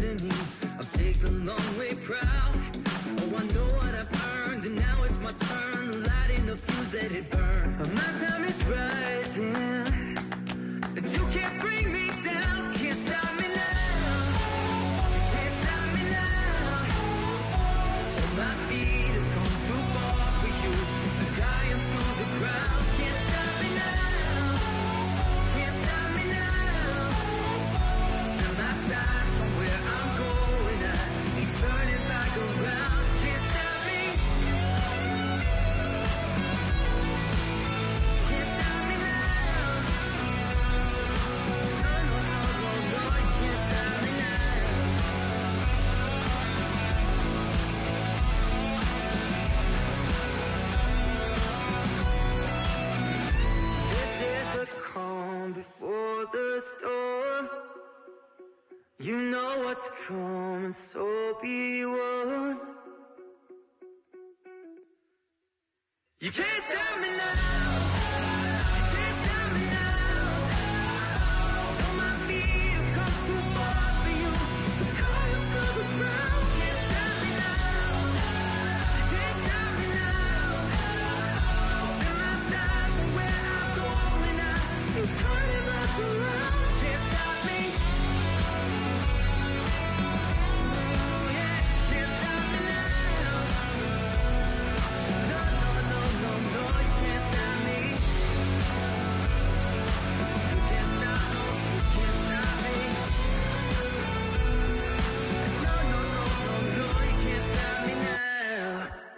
destiny. I've taken a long way proud. Oh, I know what I've earned, and now it's my turn. Lighting the fuse, let it burn. My time is rising, and you can't bring me down. Can't stop me now. You can't stop me now. And my feet have come too far for you to tie them to the ground. Can't stop me now. Can't stop me now. Set my sights on where I'm going. I ain't turning back around. Can't stop me. Can't stop me now. No, no, no, no, no, you can't stop me now. This is the calm before the storm. You know what's coming, so be warned. You can't stop me now. You can't stop me now. Though my feet have come too far for you to tie them to the ground. Can't stop me now. You can't stop me now. Set my sights on where I'm going. I ain't turning back around. Can't stop me. Oh yeah, can't stop me now. No, no, no, no, no, you can't stop me. You can't stop, no, you can't stop me. No, no, no, no, no, you can't stop me now.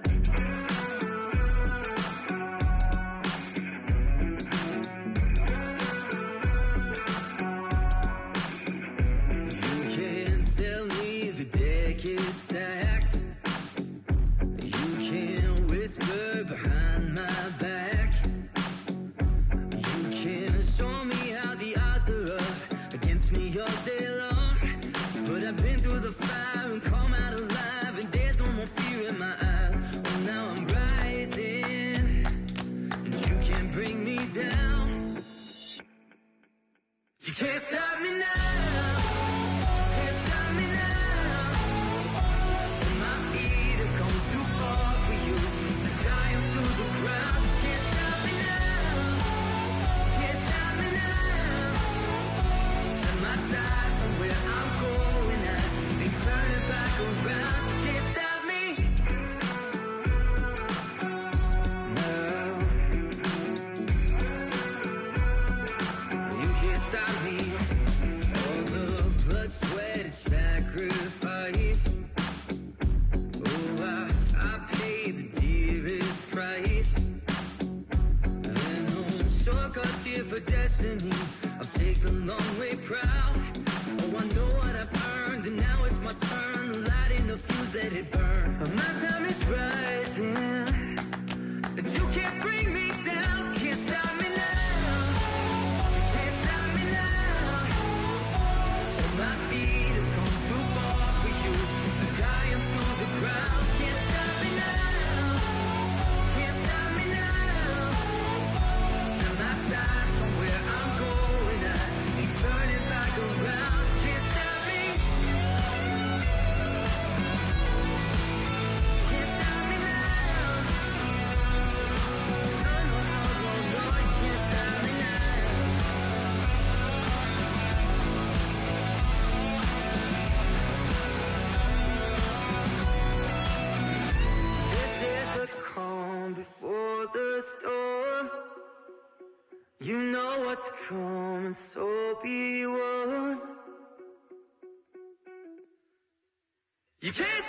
You can't tell me the deck is stacked. You can't whisper behind my back. You can't show me how the odds are up against me all day long. But I've been through the fire and come out alive, and there's no more fear in my eyes. Oh, now I'm rising, and you can't bring me down. You can't stop me now. Can't stop me now. And my feet have come too far for you to tie them to the ground. You can't stop me now. Can't stop me now. Set my sights on where I'm going. I ain't turning back around. You can't stop me. No. You can't stop me. All the blood, sweat, and sacrifice. Oh, I paid the dearest price. There no shortcuts here for destiny. I've taken a long way proud. Oh, I know what I've earned, and now it's my turn. Lighting the fuse, let it burn. My time is rising, and you can't bring me down. Can't stop me now. You can't stop me now. And my feet have come too far for you to tie them to the ground. Can't stop me now. Can't stop me now. Set my sights on where I'm going. I ain't turning back around. Can't stop me. Can't stop me now. No, no, no, no, no, you can't stop me now. This is the calm before the storm. You know what's coming, so be warned. You can't